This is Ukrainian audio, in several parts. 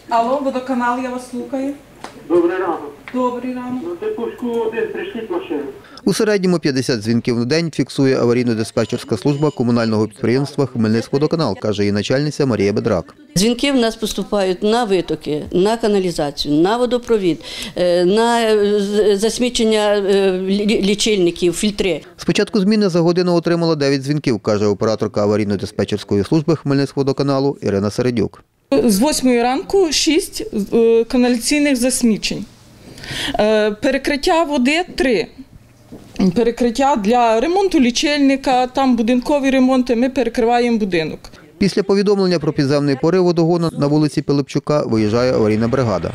Алло, водоканал, я вас слухаю. Добрий ранок. Добрий ранок. На Типушку 1 прийшліть машину. У середньому 50 дзвінків на день фіксує аварійно-диспетчерська служба комунального підприємства «Хмельницькводоканал», каже її начальниця Марія Бедрак. Дзвінки в нас поступають на витоки, на каналізацію, на водопровід, на засмічення лічильників, фільтри. З початку зміни за годину отримала 9 дзвінків, каже операторка аварійно-диспетчерської служби Хмельницькводоканалу Ірина Середюк. З 8 ранку 6 каналізаційних засмічень. Перекриття води 3. Перекриття для ремонту лічильника, там будинкові ремонти, ми перекриваємо будинок. Після повідомлення про підземний порив водогону на вулиці Пилипчука виїжджає аварійна бригада.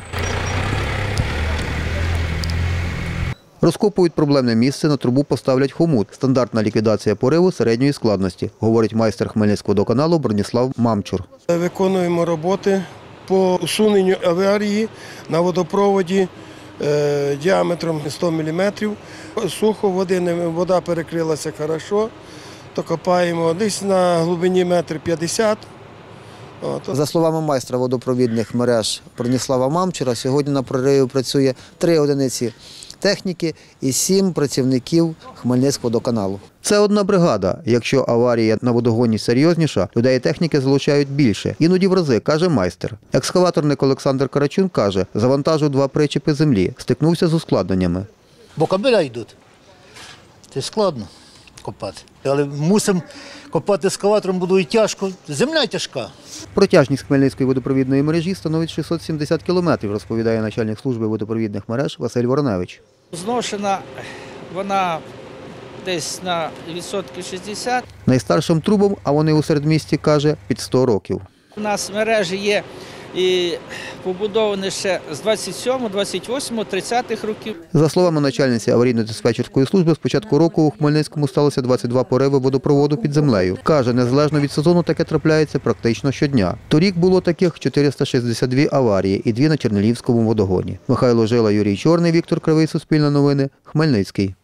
Розкопують проблемне місце, на трубу поставлять хомут. Стандартна ліквідація пориву середньої складності, говорить майстер Хмельницькводоканалу Броніслав Мамчур. Виконуємо роботи по усуненню аварії на водопроводі діаметром 100 мм. Сухо, вода перекрилася добре, то копаємо десь на глибині 1,50 м. За словами майстра водопровідних мереж Броніслава Мамчура, сьогодні на прориві працює 3 одиниці техніки і 7 працівників Хмельницькводоканалу. Це одна бригада. Якщо аварія на водогоні серйозніша, людей і техніки залучають більше. Іноді в рази, каже майстер. Екскаваторник Олександр Карачун каже, завантажив 2 причепи землі, стикнувся з ускладненнями. Бо кабеля йдуть. Це складно копати. Але мусимо копати ескаватором, буде і тяжко. Земля тяжка. Протяжність Хмельницької водопровідної мережі становить 670 кілометрів, розповідає начальник служби водопровідних мереж Василь Вороневич. Зношена вона десь на відсотків 60. Найстаршим трубам, а вони у середмісті, каже, під 100 років. У нас мережі є і побудовані ще з 27, 28, 30-х років. За словами начальниці аварійно-диспетчерської служби, з початку року у Хмельницькому сталося 22 пориви водопроводу під землею. Каже, незалежно від сезону таке трапляється практично щодня. Торік було таких 462 аварії і 2 на Чернелівському водогоні. Михайло Жила, Юрій Чорний, Віктор Кривий, Суспільне новини, Хмельницький.